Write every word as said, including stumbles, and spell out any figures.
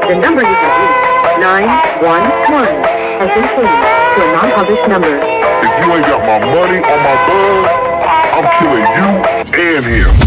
The number you have reached, nine one one, has been changed to a non-published number. If you ain't got my money or my bug, I'm killing you and him.